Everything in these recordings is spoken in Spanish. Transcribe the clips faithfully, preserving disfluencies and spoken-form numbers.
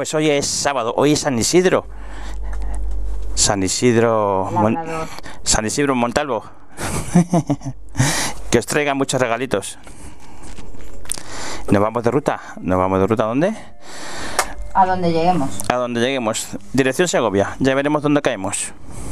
Pues hoy es sábado, hoy es San Isidro. San Isidro... Mon... San Isidro Montalvo. Que os traiga muchos regalitos. ¿Nos vamos de ruta? ¿Nos vamos de ruta a dónde? A donde lleguemos. A donde lleguemos. Dirección Segovia. Ya veremos dónde caemos.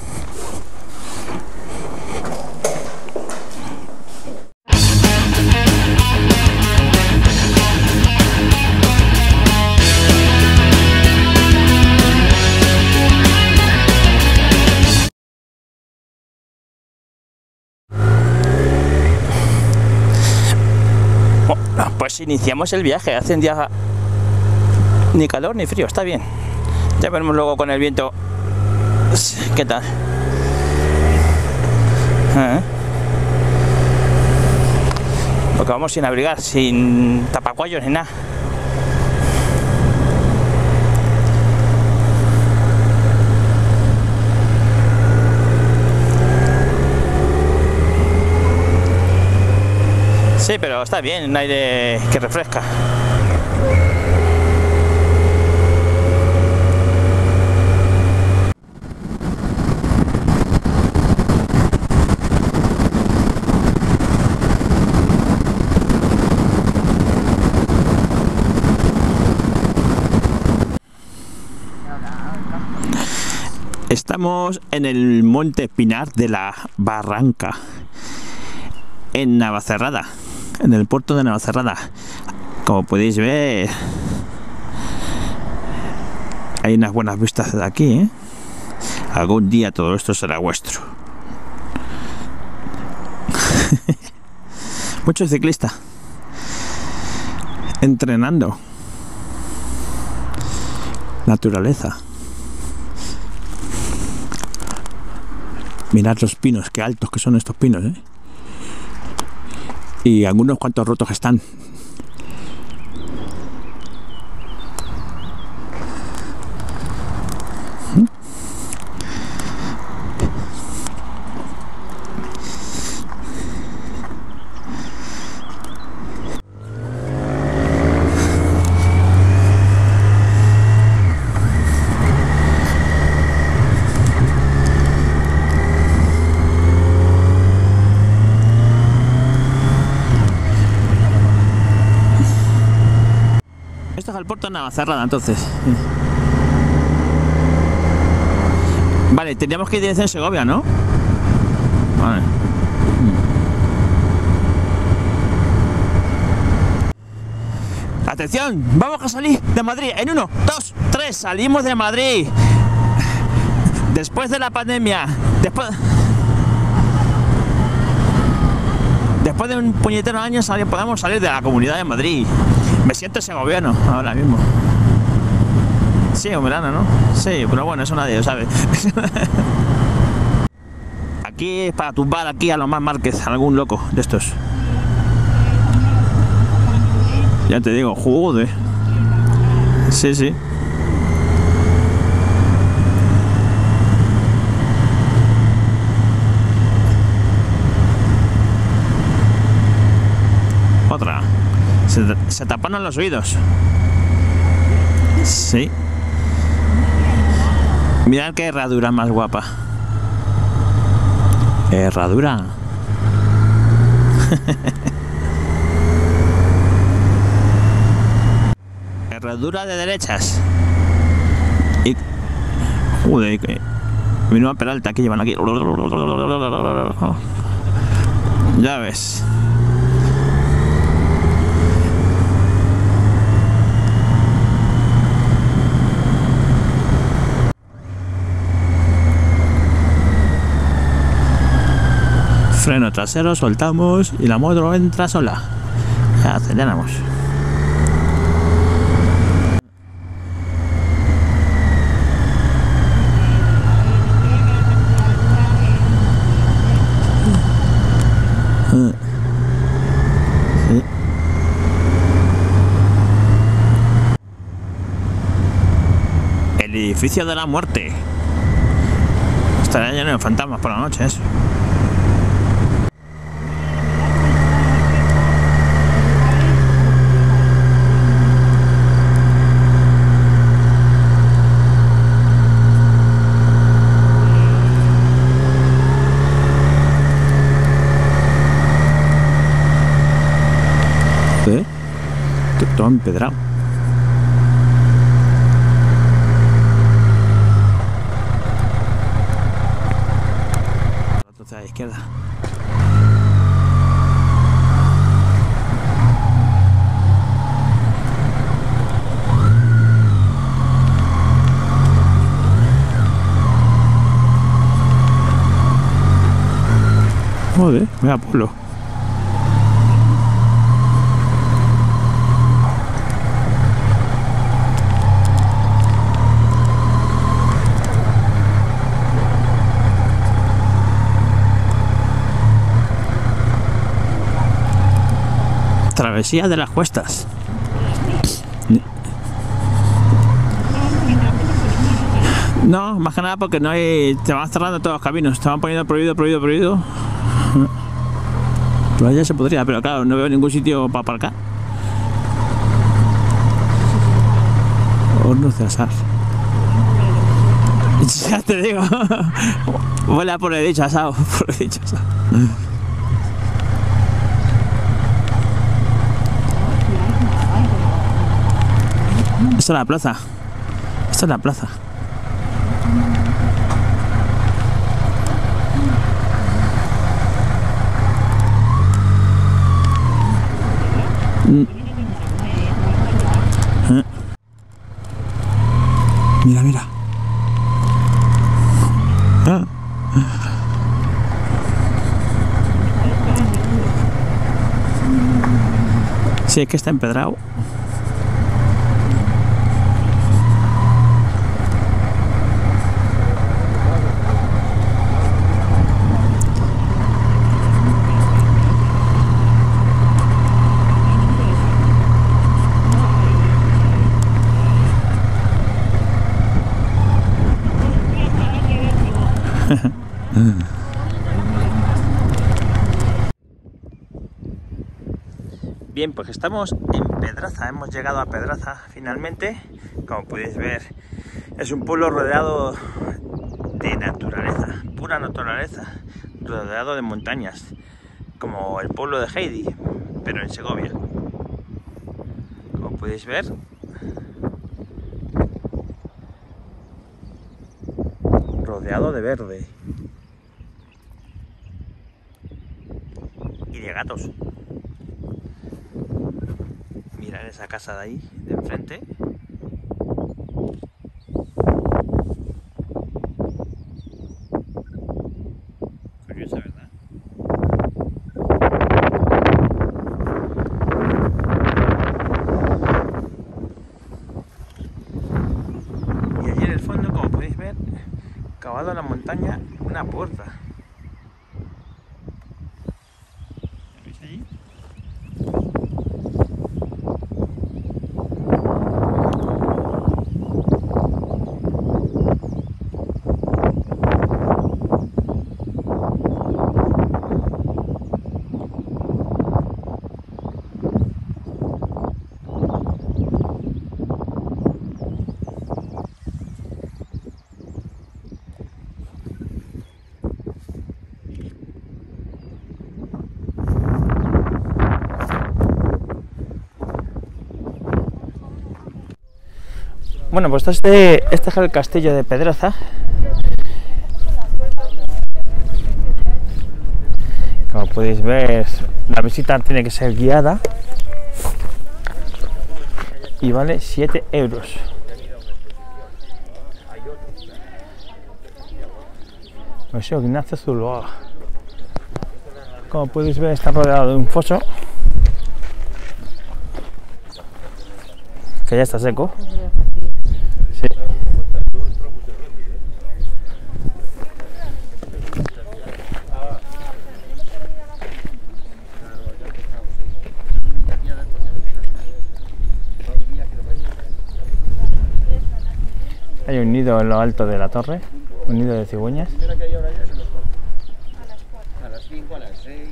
Pues iniciamos el viaje. Hace un día ni calor ni frío, está bien. Ya veremos luego con el viento qué tal. ¿Eh? Porque vamos sin abrigar, sin tapacuellos ni nada. Sí, pero está bien, un aire que refresca. Estamos en el Monte Pinar de la Barranca, en Navacerrada, en el puerto de Navacerrada. Como podéis ver, hay unas buenas vistas de aquí, ¿eh? Algún día todo esto será vuestro. Muchos ciclistas entrenando. Naturaleza. Mirad los pinos, qué altos que son estos pinos, ¿eh? Y algunos cuantos rotos que están. ¿Mm? Esto es el puerto de Navacerrada, entonces. Vale, tendríamos que ir dirección Segovia, ¿no? Vale. Atención, vamos a salir de Madrid en uno, dos, tres, salimos de Madrid. Después de la pandemia, después... Después de un puñetero año podemos salir de la Comunidad de Madrid. Me siento segoviano ahora mismo. Sí, en verano, ¿no? Sí, pero bueno, eso nadie lo sabe. Aquí es para tumbar aquí a los más Márquez, a algún loco de estos. Ya te digo, joder. Sí, sí. Otra. Se, se taparon los oídos. Sí. Mirad qué herradura más guapa. Herradura. Herradura de derechas. Y... Joder, que... Menuda peralta que llevan aquí. Ya ves. Freno trasero, soltamos y la moto entra sola. Aceleramos. Sí. El edificio de la muerte. Estará lleno de fantasmas por la noche, eso. ¿Eh? Todo empedrado. A la izquierda. Joder, mira pueblo. Travesía de las Cuestas. No, más que nada porque no hay. Te van cerrando todos los caminos. Te van poniendo prohibido, prohibido, prohibido. Pues ya se podría, pero claro, no veo ningún sitio para aparcar. Hornos de asar. Ya te digo. Vuela por el dicho asado. Por el dicho asado. Esta es la plaza. Esta es la plaza. Mira, mira. Ah. Sí, es que está empedrado. Bien, pues estamos en Pedraza, hemos llegado a Pedraza finalmente. Como podéis ver, es un pueblo rodeado de naturaleza, pura naturaleza, rodeado de montañas, como el pueblo de Heidi, pero en Segovia. Como podéis ver, rodeado de verde y de gatos. Mirad esa casa de ahí, de enfrente. Curiosa, ¿verdad? Y allí en el fondo, como podéis ver, cavado en la montaña, una puerta. ¿Lo veis allí? Bueno, pues este, este es el castillo de Pedraza. Como podéis ver, la visita tiene que ser guiada y vale siete euros. Museo Ignacio Zuloaga. Como podéis ver, está rodeado de un foso que ya está seco. Sí. Hay un nido en lo alto de la torre, un nido de cigüeñas. A las cinco, a las seis.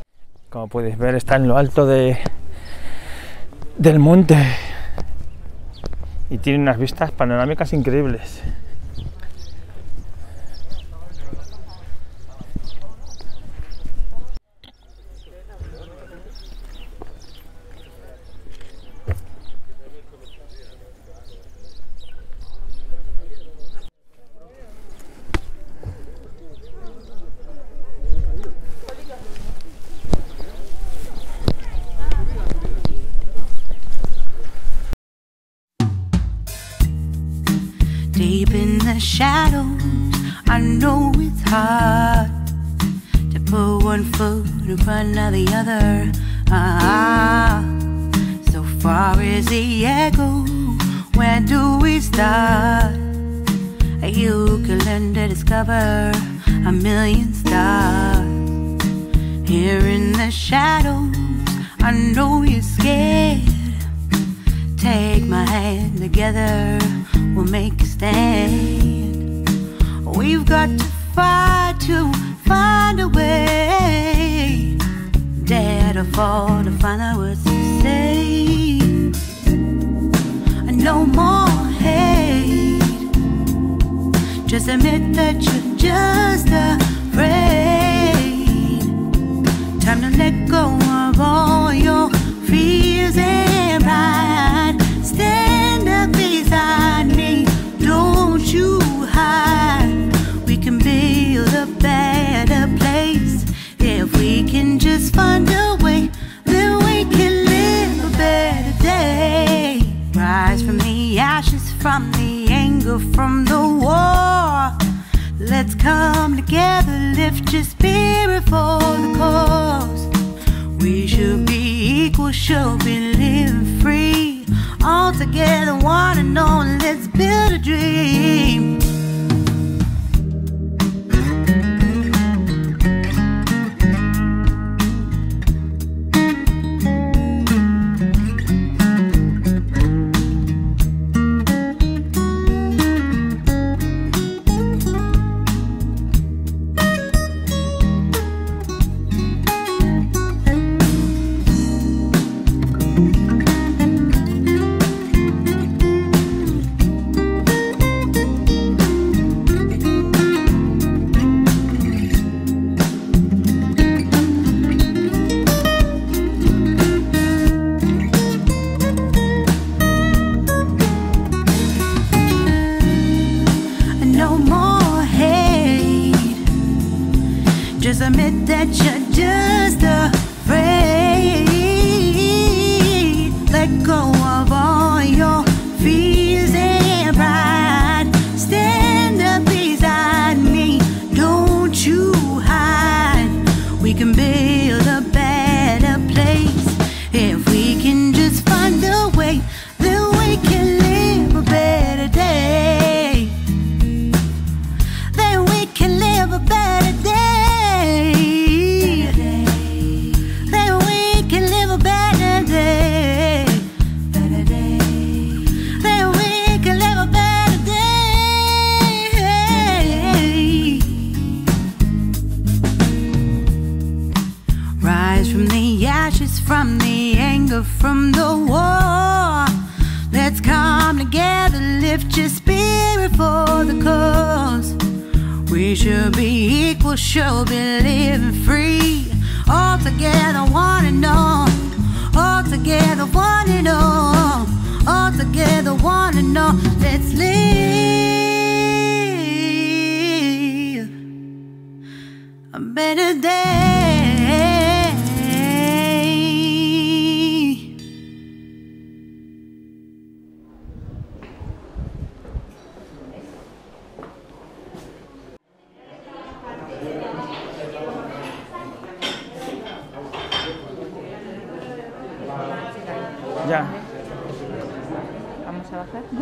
Como podéis ver, está en lo alto de, del monte Y tiene unas vistas panorámicas increíbles. Deep in the shadows, I know it's hard to put one foot in front of the other. Ah, so far is the echo, where do we start? You can learn to discover a million stars. Here in the shadows, I know you're scared. Take my hand, together we'll make a stand. We've got to fight to find a way. Dare to fall to find out what to say. No more hate. Just admit that you're just afraid. Time to let go of all your fears and pride. Stand up beside me, don't you hide. We can build a better place. If we can just find a way, then we can live a better day. Rise from the ashes, from the anger, from the war. Let's come together, lift your spirit for the cause. We should be equal, should be living free. All together, one and all, let's build a dream. Just admit that you're just afraid. Let go of all your fears and pride. Stand up beside me, don't you hide. We can build a better place. If we can just find a way, then we can live a better day. Then we can live a better day. From the anger, from the war. Let's come together, lift your spirit for the cause. We should be equal, should be living free. All together, one and all. All together, one and all. All together, one and all. Let's live a better day. Ya. Vamos a bajar, ¿no?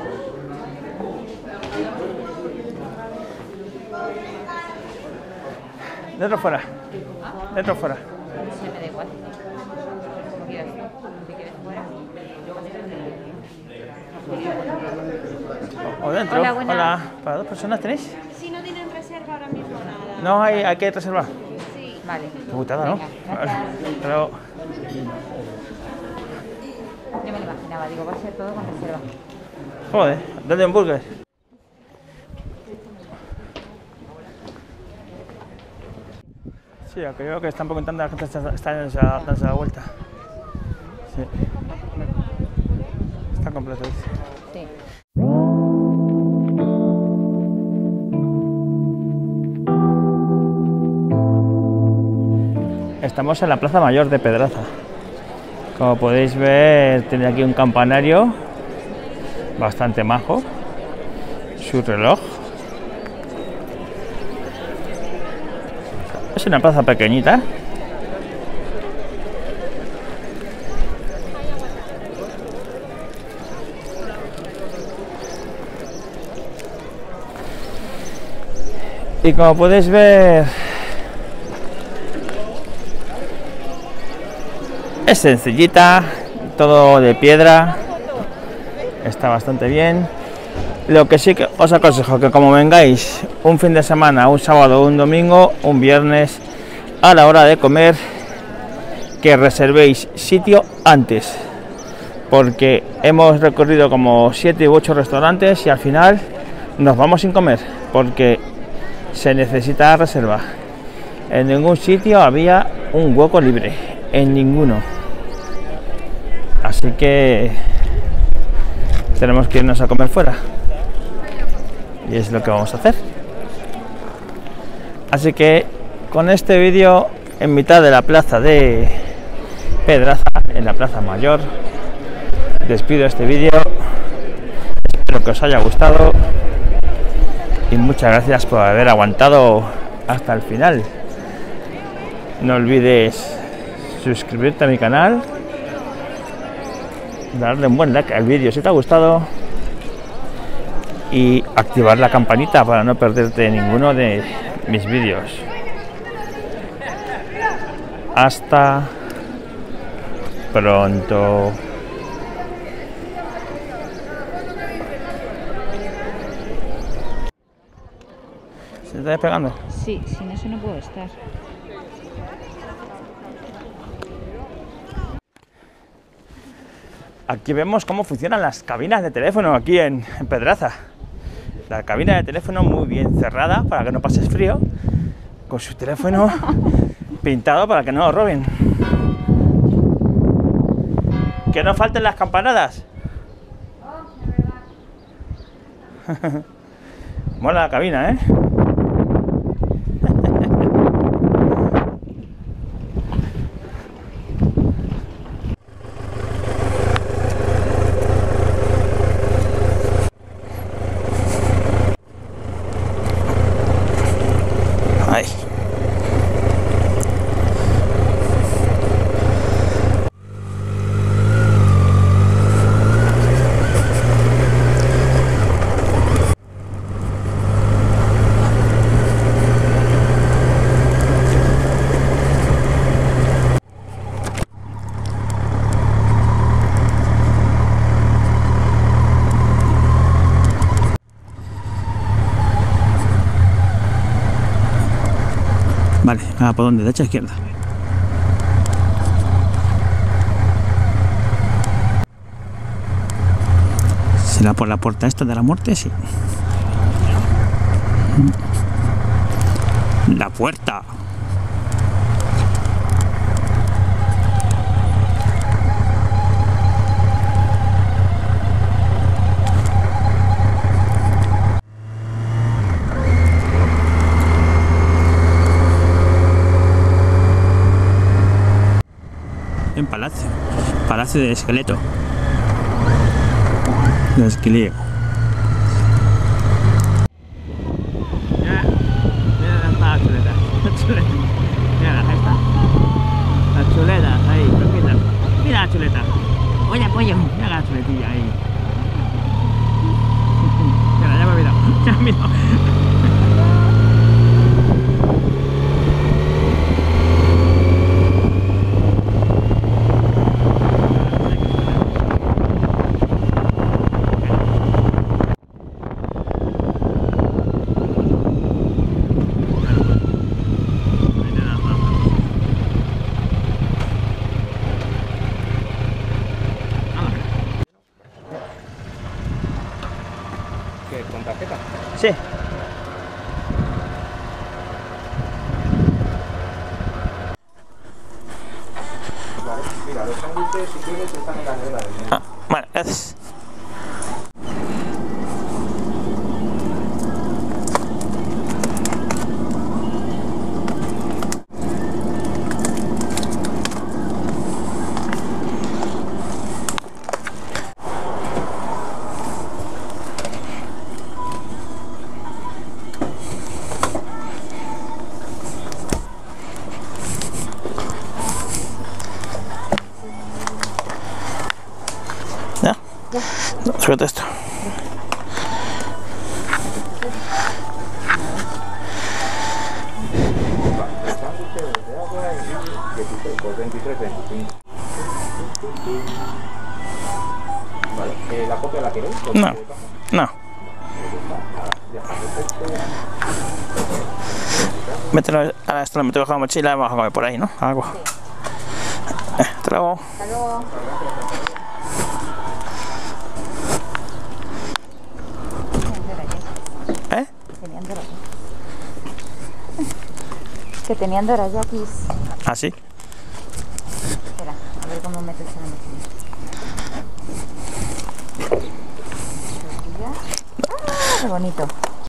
Dentro fuera. Dentro fuera. Se me da igual. Como quieras. Si quieres fuera. O dentro. Hola, buenas. Hola. ¿Para dos personas tenéis? Si no tienen reserva ahora mismo nada. No, hay, hay que reservar. Sí. Vale. Qué putada, ¿no? Venga, Vale. gracias. Pero Yo me lo imaginaba, digo, va a ser todo con reserva. Joder, ¿dónde un burger? Sí, aunque yo creo que está un poco intentando la gente está, está dándose, la, dándose la vuelta. Sí. Está completo, dice. Sí. Estamos en la Plaza Mayor de Pedraza. Como podéis ver, tiene aquí un campanario bastante majo, su reloj. Es una plaza pequeñita. Y como podéis ver, es sencillita, todo de piedra, está bastante bien. Lo que sí que os aconsejo que como vengáis un fin de semana, un sábado, un domingo, un viernes, a la hora de comer, que reservéis sitio antes, porque hemos recorrido como siete u ocho restaurantes y al final nos vamos sin comer, porque se necesita reserva. En ningún sitio había un hueco libre, en ninguno. Así que tenemos que irnos a comer fuera. Y es lo que vamos a hacer. Así que con este vídeo en mitad de la plaza de Pedraza, en la Plaza Mayor, despido este vídeo. Espero que os haya gustado y muchas gracias por haber aguantado hasta el final. No olvides suscribirte a mi canal, darle un buen like al vídeo si te ha gustado y activar la campanita para no perderte ninguno de mis vídeos. Hasta pronto. ¿Se está despegando? Sí, sin eso no puedo estar. Aquí vemos cómo funcionan las cabinas de teléfono aquí en, en Pedraza. La cabina de teléfono muy bien cerrada para que no pases frío, con su teléfono pintado para que no lo roben. Que no falten las campanadas. Mola la cabina, ¿eh? Ay. Vale, ah, ¿por dónde? ¿Derecha o izquierda? ¿Será por la puerta esta de la muerte? Sí. La puerta. En Palacio, Palacio del Esqueleto, de Esquilío. Mira, mira la chuleta, la chuleta, mira, ahí está, la chuleta, ahí, perfecta. Mira la chuleta, oye pollo, mira la chuletilla ahí. Mira, ya me he mirado, ya me he mirado. Mira, los sándwiches, si quieres, están en la nevera. Ah, bueno, gracias. ¿Ya? No, súbete esto. Los sándwiches de agua y dieciséis por veintitrés veinticinco. Vale, eh, ¿la copia la queréis? No, no. Mételo, ahora esto lo meto bajo la mochila y vamos a comer por ahí, ¿no? Algo. Eh, hasta luego. Hasta luego. ¿Eh? Tenían dorayakis. Que tenían dorayakis. ¿Ah, sí? Espera, a ver cómo metes en la mochila. Tortilla. ¡Ah, qué bonito!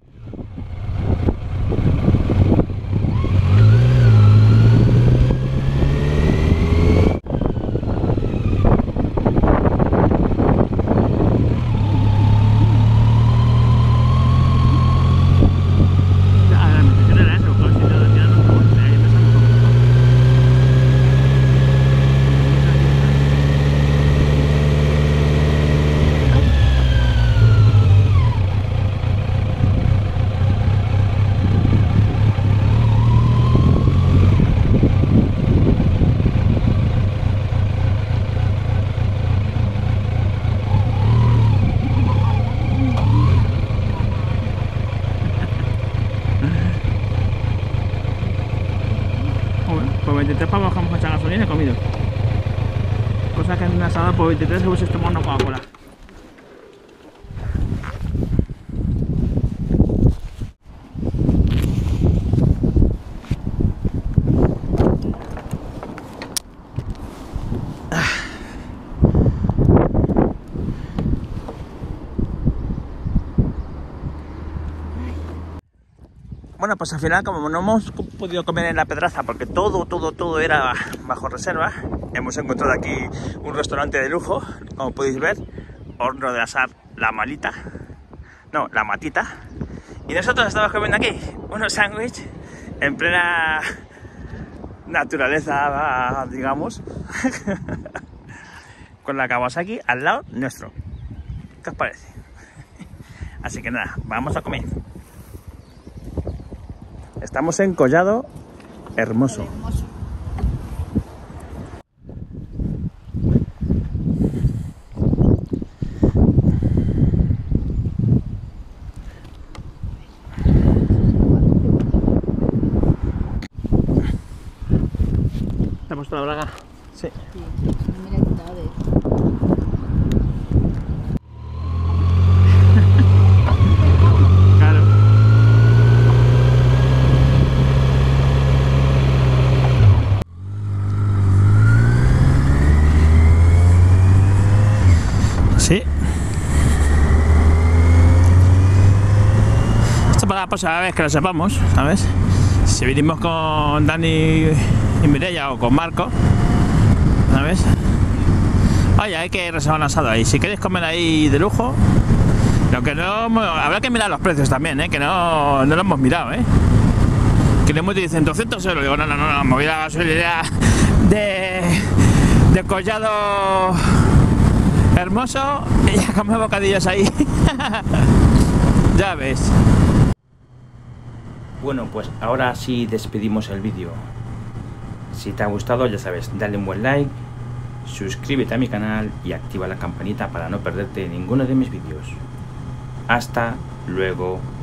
Por veintitrés pavos bajamos a echar gasolina y comido. Cosa que en una asada por veintitrés se hubiese tomado una Coca-Cola. Bueno, pues al final, como no hemos podido comer en la Pedraza porque todo, todo, todo era bajo reserva, hemos encontrado aquí un restaurante de lujo, como podéis ver, horno de asar La Malita, no, La Matita, y nosotros estamos comiendo aquí unos sándwiches en plena naturaleza, digamos, con la Kawasaki al lado nuestro. ¿Qué os parece? Así que nada, vamos a comer. Estamos en Collado Hermoso. Hermoso. ¿Te has puesto la braga? Sí. Sí, no me la he quitado de eso. Claro. Sí. Esto para la próxima vez que lo sepamos, ¿sabes? Si vinimos con Dani y Mireia o con Marco, ¿sabes? Oye, hay que reservar un asado ahí. Si queréis comer ahí de lujo, lo que no, habrá que mirar los precios también, ¿eh? Que no, no lo hemos mirado, ¿eh? Que le hemos dicen doscientos euros. Digo, no, no, no, no, me voy a la gasolinera de, de Collado Hermoso y ya comemos bocadillos ahí. Ya ves. Bueno, pues ahora sí despedimos el vídeo. Si te ha gustado, ya sabes, dale un buen like, suscríbete a mi canal y activa la campanita para no perderte ninguno de mis vídeos. Hasta luego.